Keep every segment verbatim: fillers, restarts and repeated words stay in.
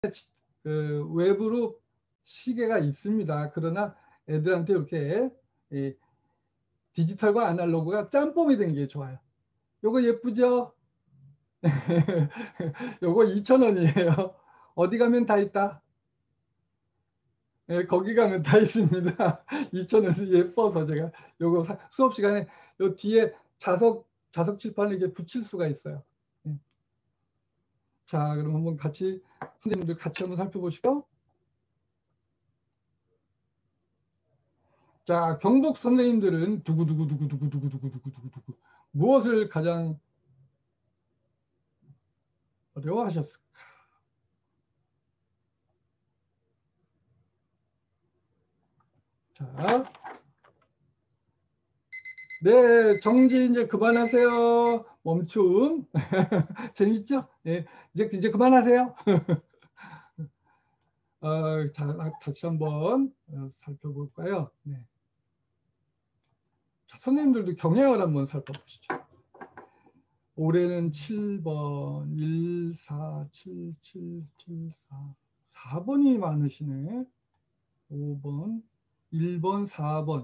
그 외부로 시계가 있습니다. 그러나 애들한테 이렇게 이 디지털과 아날로그가 짬뽕이 된 게 좋아요. 요거 예쁘죠? 요거 이천 원이에요. 어디 가면 다 있다. 예, 거기 가면 다 있습니다. 이천 원에서 예뻐서 제가 요거 사, 수업 시간에 요 뒤에 자석 자석 칠판을 이렇게 붙일 수가 있어요. 예. 자, 그럼 한번 같이 선생님들 같이 한번 살펴보시죠. 자, 경북 선생님들은 두구두구두구두구두구두구두구두구 무엇을 가장 어려워하셨을까? 자, 네, 정지 이제 그만하세요. 멈춤. 재밌죠? 네, 이제 이제 그만하세요. 어, 자, 다시 한번 살펴볼까요? 네. 자, 선생님들도 경향을 한번 살펴보시죠. 올해는 칠 번, 일, 사, 칠, 칠, 칠, 사. 사 번이 많으시네. 오 번, 일 번, 사 번.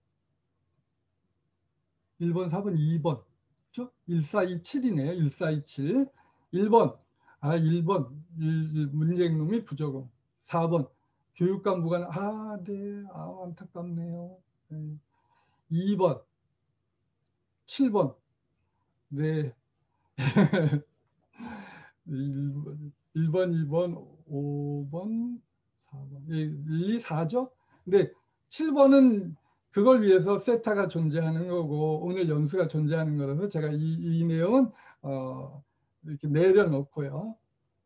일 번, 사 번, 이 번. 그렇죠? 일, 사, 이, 칠이네요. 일, 사, 이, 칠. 일 번. 아, 일 번. 문제행동이 부적응. 사 번. 교육감 무관. 아, 네. 아, 안타깝네요. 네. 이 번. 칠 번. 네. 일 번, 일 번, 이 번, 오 번, 사 번. 일, 이, 사죠? 근데 칠 번은 그걸 위해서 세타가 존재하는 거고 오늘 연수가 존재하는 거라서 제가 이, 이 내용은 어, 이렇게 내려놓고요.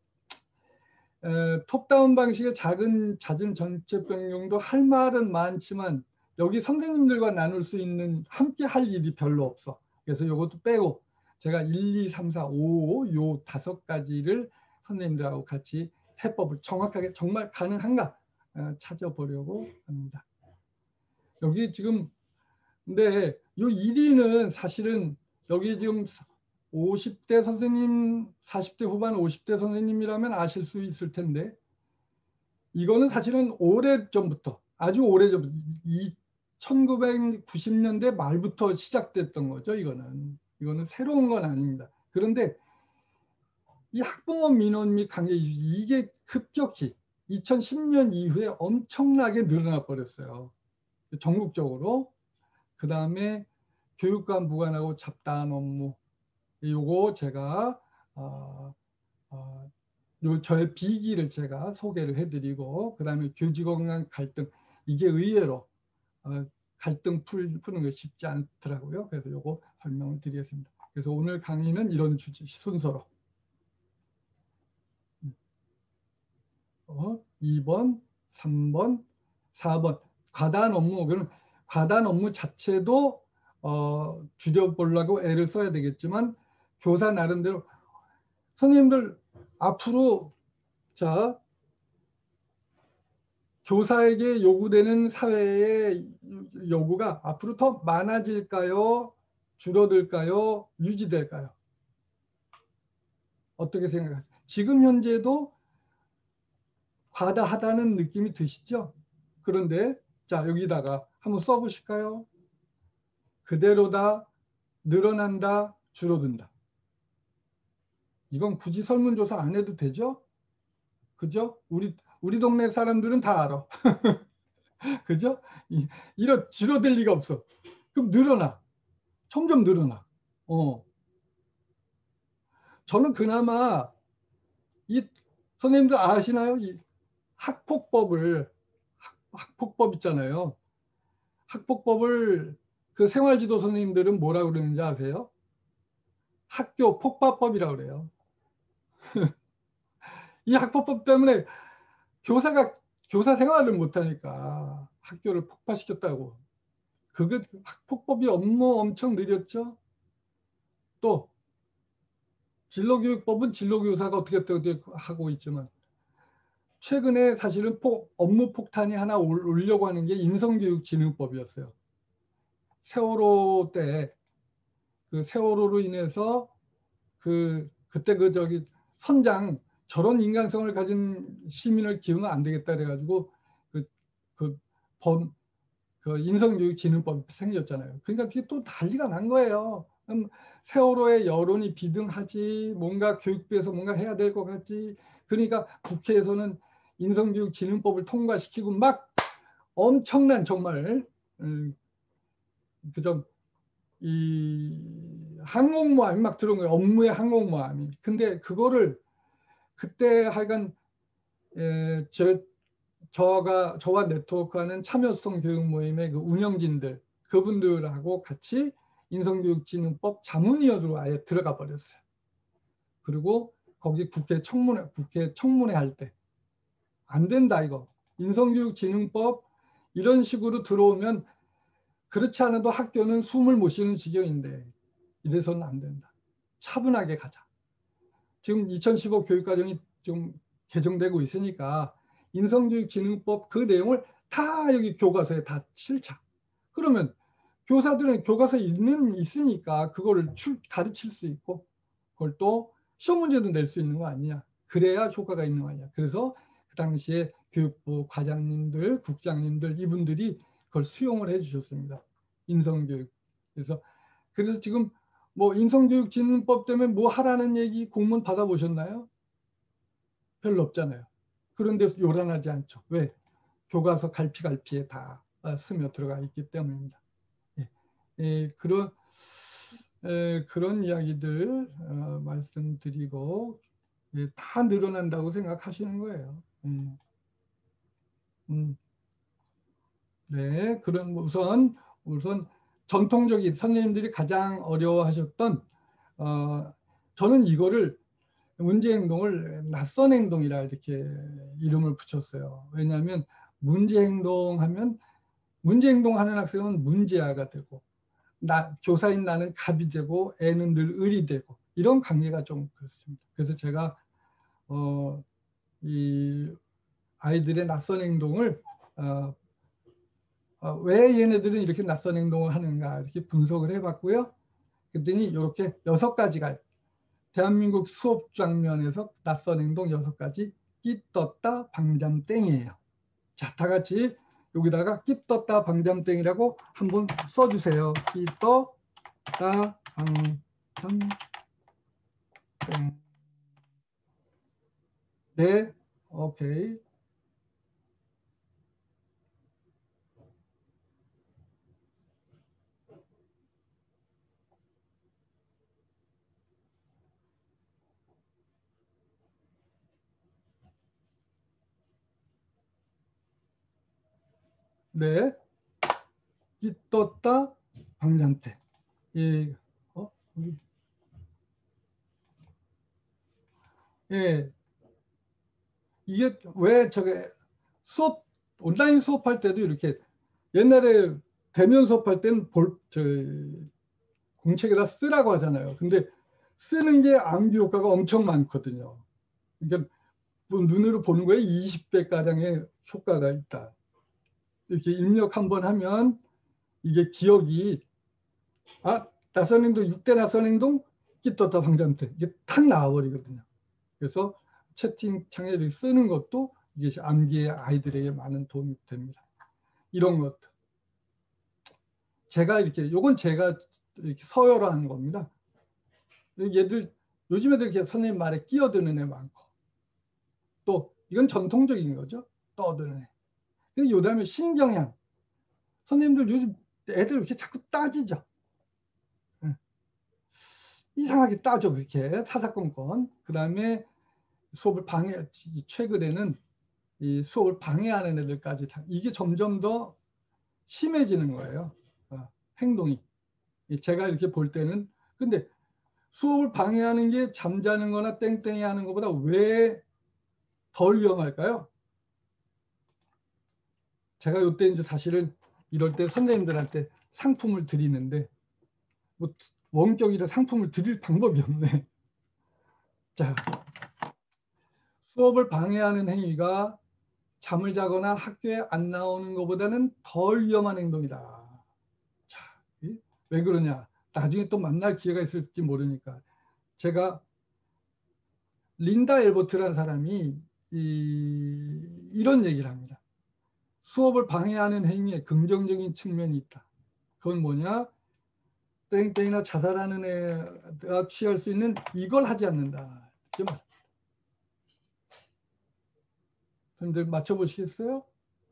에, 톱다운 방식의 작은 잦은 전체 변경도 할 말은 많지만 여기 선생님들과 나눌 수 있는 함께 할 일이 별로 없어. 그래서 이것도 빼고 제가 일, 이, 삼, 사, 오 요 다섯 가지를 선생님들하고 같이 해법을 정확하게 정말 가능한가 어, 찾아보려고 합니다. 여기 지금 근데 요 일 위는 사실은 여기 지금 오십 대 선생님, 사십 대 후반 오십 대 선생님이라면 아실 수 있을 텐데 이거는 사실은 오래전부터 아주 오래전부터 이 천구백구십 년대 말부터 시작됐던 거죠. 이거는 이거는 새로운 건 아닙니다. 그런데 이 학부모 민원 및 강제 이주 이게 급격히 이천십 년 이후에 엄청나게 늘어나 버렸어요. 전국적으로. 그 다음에 교육과 무관하고 잡다한 업무 요거 제가 어, 어, 요 저의 비기를 제가 소개를 해드리고 그 다음에 교직원 간 갈등 이게 의외로 어, 갈등 풀, 푸는 게 쉽지 않더라고요. 그래서 요거 설명을 드리겠습니다. 그래서 오늘 강의는 이런 주제 순서로 어, 이 번, 삼 번, 사 번 과다한 업무 그럼 과다한 업무 자체도 어, 줄여보려고 애를 써야 되겠지만 교사 나름대로 선생님들 앞으로 자 교사에게 요구되는 사회의 요구가 앞으로 더 많아질까요? 줄어들까요? 유지될까요? 어떻게 생각하세요? 지금 현재도 과다하다는 느낌이 드시죠? 그런데 자 여기다가 한번 써보실까요? 그대로다, 늘어난다, 줄어든다. 이건 굳이 설문조사 안 해도 되죠? 그죠? 우리 우리 동네 사람들은 다 알아. 그죠? 이, 이런 줄어들 리가 없어. 그럼 늘어나. 점점 늘어나. 어. 저는 그나마 이 선생님들 아시나요? 이 학폭법을 학, 학폭법 있잖아요. 학폭법을 그 생활지도 선생님들은 뭐라 그러는지 아세요? 학교 폭파법이라고 그래요. 이 학폭법 때문에 교사가 교사 생활을 못하니까 학교를 폭파시켰다고. 그게 학폭법이 업무 엄청 느렸죠. 또 진로교육법은 진로교사가 어떻게 어떻게 하고 있지만 최근에 사실은 폭, 업무 폭탄이 하나 올려고 하는 게 인성교육진흥법이었어요. 세월호 때 그 세월호로 인해서 그 그때 그 저기 선장 저런 인간성을 가진 시민을 기르면 안 되겠다 그래가지고 그, 그, 법, 그 인성교육진흥법이 생겼잖아요. 그러니까 그게 또 난리가 난 거예요. 음, 세월호의 여론이 비등하지, 뭔가 교육부에서 뭔가 해야 될 것 같지. 그러니까 국회에서는 인성교육진흥법을 통과시키고 막 엄청난 정말 음, 그저 이 항공모함이 막 들어온 거예요. 업무의 항공모함이. 근데 그거를 그때 하여간 에, 저, 저가 저와 네트워크하는 참여성 교육 모임의 그 운영진들 그분들하고 같이 인성교육진흥법 자문위원으로 아예 들어가 버렸어요. 그리고 거기 국회 청문회 국회 청문회 할 때 안 된다 이거 인성교육진흥법 이런 식으로 들어오면 그렇지 않아도 학교는 숨을 못 쉬는 지경인데 이래서는 안 된다. 차분하게 가자. 지금 이천십오 교육과정이 좀 개정되고 있으니까 인성교육진흥법 그 내용을 다 여기 교과서에 다 실차. 그러면 교사들은 교과서에 있는 있으니까 그거를 출, 가르칠 수 있고 그걸 또 시험 문제도 낼 수 있는 거 아니냐. 그래야 효과가 있는 거 아니냐. 그래서 그 당시에 교육부 과장님들, 국장님들 이분들이 그걸 수용을 해 주셨습니다. 인성교육. 그래서 그래서 지금 뭐 인성교육진흥법 때문에 뭐 하라는 얘기 공문 받아보셨나요? 별로 없잖아요. 그런데 요란하지 않죠. 왜? 교과서 갈피갈피에 다 스며 들어가 있기 때문입니다. 예. 예, 그런 에, 그런 이야기들 어, 말씀드리고 예, 다 늘어난다고 생각하시는 거예요. 음, 음, 네, 그런 우선 우선 전통적인 선생님들이 가장 어려워하셨던 어, 저는 이거를 문제행동을 낯선 행동이라 이렇게 이름을 붙였어요. 왜냐하면 문제행동하면 문제행동하는 학생은 문제아가 되고 나, 교사인 나는 갑이 되고 애는 늘 을이 되고 이런 관계가 좀 그렇습니다. 그래서 제가 어, 이 아이들의 낯선 행동을 어, 어, 왜 얘네들은 이렇게 낯선 행동을 하는가 이렇게 분석을 해봤고요. 그랬더니 이렇게 여섯 가지가 대한민국 수업 장면에서 낯선 행동 여섯 가지 끼 떴다 방잠땡이에요. 자, 다 같이 여기다가 끼 떴다 방잠땡이라고 한번 써주세요. 끼 떴다 방잠땡. 네, 오케이. 네, 끼 떴다 방잠땡. 예, 어, 여기. 예, 이게 왜 저게 수업 온라인 수업할 때도 이렇게 옛날에 대면 수업할 때는 볼, 저, 공책에다 쓰라고 하잖아요. 근데 쓰는 게 암기 효과가 엄청 많거든요. 그러니까 뭐 눈으로 보는 거에 이십 배 가량의 효과가 있다. 이렇게 입력 한번 하면 이게 기억이 아 낯선 행동 육 대 낯선 행동 끼떴다 방잠때 이게 탁 나와버리거든요. 그래서 채팅창에 쓰는 것도 이게 암기의 아이들에게 많은 도움이 됩니다. 이런 것 제가 이렇게 요건 제가 이렇게 서열화한 겁니다. 얘들 요즘 애들 이렇게 선생님 말에 끼어드는 애 많고 또 이건 전통적인 거죠. 떠드는 애. 근데 요 다음에 신경향. 선생님들 요즘 애들 이렇게 자꾸 따지죠. 응. 이상하게 따져 그렇게 사사건건. 그 다음에 수업을 방해 최근에는 이 수업을 방해하는 애들까지 다, 이게 점점 더 심해지는 거예요. 어, 행동이. 제가 이렇게 볼 때는 근데 수업을 방해하는 게 잠자는 거나 땡땡이 하는 것보다 왜 덜 위험할까요? 제가 이때 이제 사실은 이럴 때 선생님들한테 상품을 드리는데 뭐 원격이라 상품을 드릴 방법이 없네. 자, 수업을 방해하는 행위가 잠을 자거나 학교에 안 나오는 것보다는 덜 위험한 행동이다. 자, 왜 그러냐? 나중에 또 만날 기회가 있을지 모르니까 제가 린다 엘버트라는 사람이 이, 이런 얘기를 합니다. 수업을 방해하는 행위에 긍정적인 측면이 있다. 그건 뭐냐? 땡땡이나 자살하는 애가 취할 수 있는 이걸 하지 않는다. 여러분들 맞춰보시겠어요?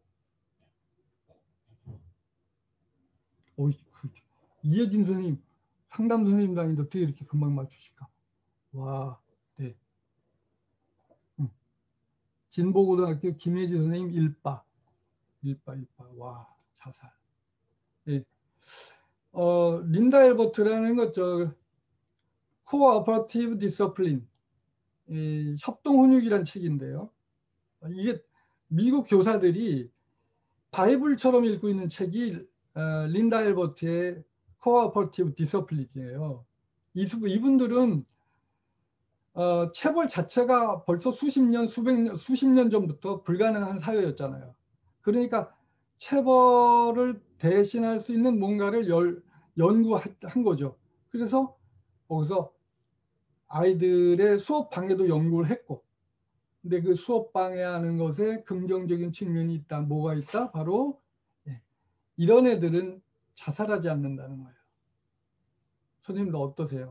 오, 이혜진 선생님, 상담 선생님도 아닌데 어떻게 이렇게 금방 맞추실까? 와, 네. 응. 진보고등학교 김혜지 선생님 일바, 일바, 일바. 와, 자살. 예. 어, 린다 엘버트라는 것, 저, 코어퍼티브 디서플린, 이, 협동훈육이라는 책인데요. 이게 미국 교사들이 바이블처럼 읽고 있는 책이 어, 린다 엘버트의 코어퍼티브 디서플린이에요. 이분들은 어, 체벌 자체가 벌써 수십 년, 수백 년, 수십 년 전부터 불가능한 사회였잖아요. 그러니까 체벌을 대신할 수 있는 뭔가를 열, 연구한 거죠. 그래서 거기서 아이들의 수업 방해도 연구를 했고, 근데 그 수업 방해하는 것에 긍정적인 측면이 있다. 뭐가 있다? 바로 예, 이런 애들은 자살하지 않는다는 거예요. 선생님도 어떠세요?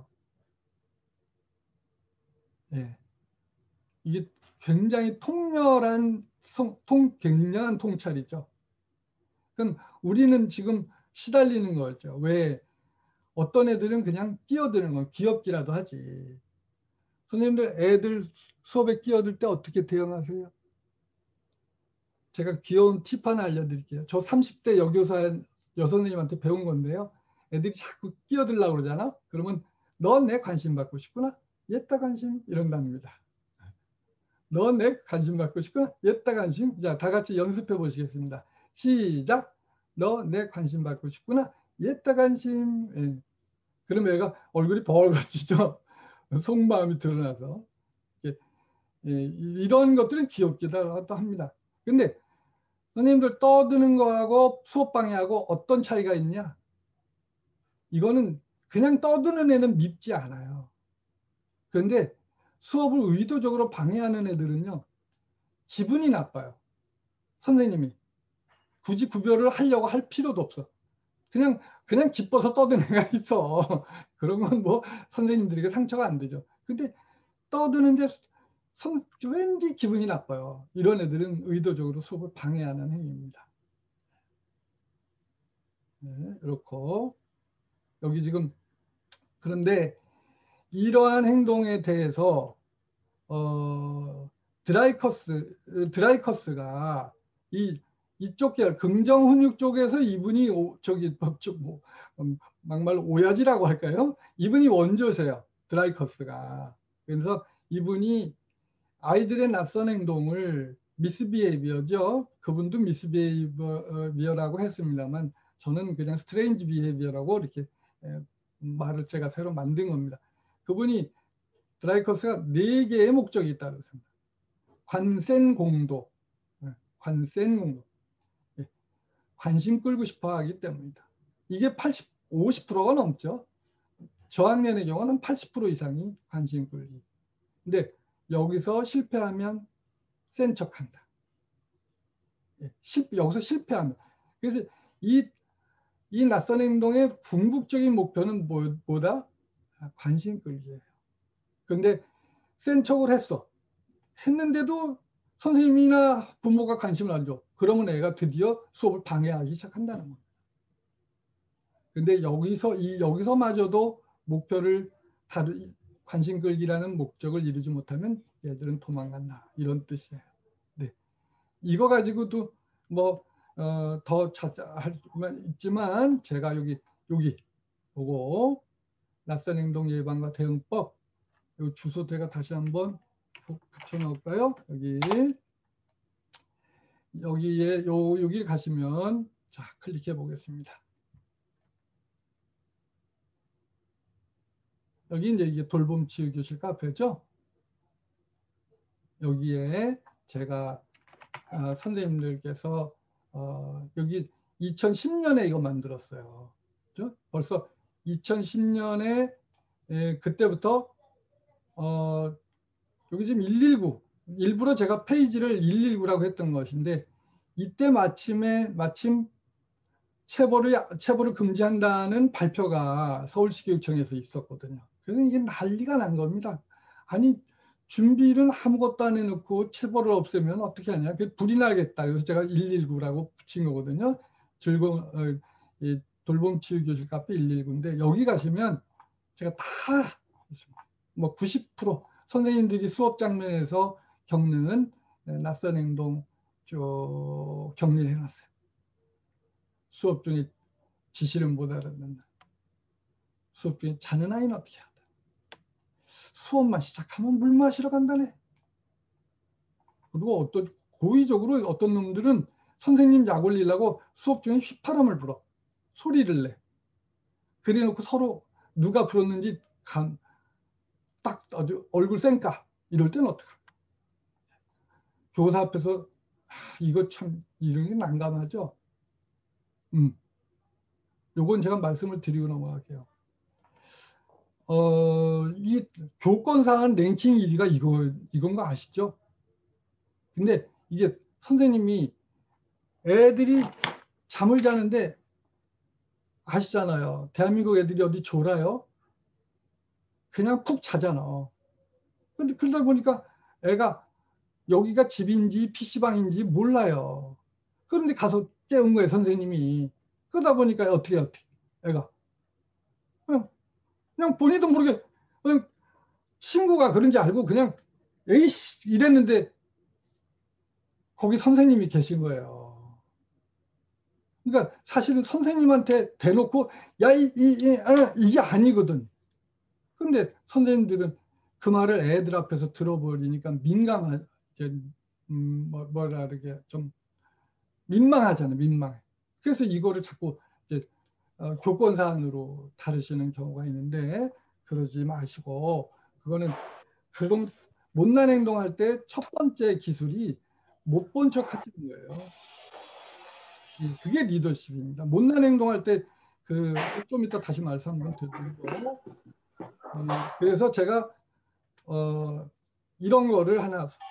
예. 이게 굉장히 통렬한 성, 통, 굉장한 통찰이죠. 그럼 우리는 지금 시달리는 거죠. 왜 어떤 애들은 그냥 끼어드는 거, 귀엽기라도 하지. 선생님들 애들 수업에 끼어들 때 어떻게 대응하세요? 제가 귀여운 팁 하나 알려드릴게요. 저 삼십 대 여교사 여선생님한테 배운 건데요. 애들이 자꾸 끼어들려고 그러잖아. 그러면 너 내 관심 받고 싶구나. 옛다 관심 이런답니다. 너 내 관심 받고 싶구나. 옛다 관심. 자, 다 같이 연습해 보시겠습니다. 시작. 너 내 관심 받고 싶구나. 옛다 관심. 예. 그러면 애가 얼굴이 벌거지죠. 속마음이 드러나서. 예. 예. 이런 것들은 귀엽기도 합니다. 근데 선생님들 떠드는 거하고 수업 방해하고 어떤 차이가 있냐? 이거는 그냥 떠드는 애는 밉지 않아요. 그런데 수업을 의도적으로 방해하는 애들은요, 기분이 나빠요. 선생님이 굳이 구별을 하려고 할 필요도 없어. 그냥 그냥 기뻐서 떠드는 애가 있어. 그런 건 뭐 선생님들에게 상처가 안 되죠. 근데 떠드는데 선, 왠지 기분이 나빠요. 이런 애들은 의도적으로 수업을 방해하는 행위입니다. 네, 그렇고 여기 지금 그런데 이러한 행동에 대해서 어, 드라이커스 드라이커스가 이 이쪽 계열 긍정 훈육 쪽에서 이분이 오, 저기 뭐 음, 막말 오야지라고 할까요? 이분이 원조세요. 드라이커스가. 그래서 이분이 아이들의 낯선 행동을 미스비헤이비어죠. 그분도 미스비헤이비어라고 했습니다만 저는 그냥 스트레인지 비헤이비어라고 이렇게 말을 제가 새로 만든 겁니다. 그분이 드라이커스가 네 개의 목적이 있다고 했습니다. 관센 공도, 관센 공도, 관심 끌고 싶어 하기 때문이다. 이게 팔십, 오십 퍼센트가 넘죠. 저학년의 경우는 팔십 퍼센트 이상이 관심 끌기. 근데 여기서 실패하면 센 척한다. 실, 여기서 실패하면. 그래서 이, 이 낯선 행동의 궁극적인 목표는 뭐, 뭐다? 관심 끌기예요. 그런데 센 척을 했어. 했는데도 선생님이나 부모가 관심을 안 줘. 그러면 애가 드디어 수업을 방해하기 시작한다는 겁니다. 근데 여기서 이 여기서마저도 목표를 다루 관심 끌기라는 목적을 이루지 못하면 얘들은 도망간다. 이런 뜻이에요. 네. 이거 가지고도 뭐 어, 더 자세할 수만 있지만 제가 여기 여기 보고 낯선 행동 예방과 대응법 요 주소 제가 다시 한번 붙여 놓을까요? 여기 여기에 요 여기 가시면 자 클릭해 보겠습니다. 여기 이제 이게 돌봄 치유 교실 카페죠. 여기에 제가 아, 선생님들께서 어, 여기 이천십 년에 이거 만들었어요. 그렇죠? 벌써 이천십 년에 에, 그때부터 어, 여기 지금 일일구, 일부러 제가 페이지를 일일구라고 했던 것인데, 이때 마침에 마침 체벌을 체벌을 금지한다는 발표가 서울시 교육청에서 있었거든요. 그래서 이게 난리가 난 겁니다. 아니, 준비는 아무것도 안 해놓고 체벌을 없애면 어떻게 하냐? 그 불이 나겠다. 그래서 제가 일일구라고 붙인 거거든요. 즐거운 어, 이 돌봄치유교실 카페 일일구인데, 여기 가시면 제가 다 뭐 구십 퍼센트 선생님들이 수업 장면에서 겪는 낯선 행동 쭉 격리를 해놨어요. 수업 중에 지시를 못 알아듣는다. 수업 중에 자는 아이는 어떻게 한다. 수업만 시작하면 물 마시러 간다네. 그리고 어떤 고의적으로 어떤 놈들은 선생님 약 올리려고 수업 중에 휘파람을 불어. 소리를 내. 그래 놓고 서로 누가 불었는지 감, 딱 아주 얼굴 쌩까. 이럴 때는 어떡할까? 교사 앞에서 하, 이거 참 이런 게 난감하죠. 음. 요건 제가 말씀을 드리고 넘어갈게요. 어, 이 교권사안 랭킹 일 위가 이거, 이건 거 아시죠? 근데 이게 선생님이 애들이 잠을 자는데 아시잖아요. 대한민국 애들이 어디 졸아요? 그냥 푹 자잖아. 근데 그러다 보니까 애가 여기가 집인지 피시방인지 몰라요. 그런데 가서 깨운 거예요, 선생님이. 그러다 보니까 어떻게, 어떻게, 애가. 그냥, 그냥 본인도 모르게, 그냥 친구가 그런지 알고 그냥, 에이씨, 이랬는데, 거기 선생님이 계신 거예요. 그러니까 사실은 선생님한테 대놓고, 야, 이, 이, 이, 아, 이게 아니거든. 근데 선생님들은 그 말을 애들 앞에서 들어버리니까 민감하, 음, 뭐, 뭐라 그러게, 좀 민망하잖아요, 민망해. 그래서 이거를 자꾸 이제 어, 교권사안으로 다루시는 경우가 있는데, 그러지 마시고, 그거는 그런 못난 행동할 때 첫 번째 기술이 못 본 척 하는 거예요. 그게 리더십입니다. 못난 행동할 때 그 좀 이따 다시 말씀 한번 드리고, 음, 그래서 제가 어, 이런 거를 하나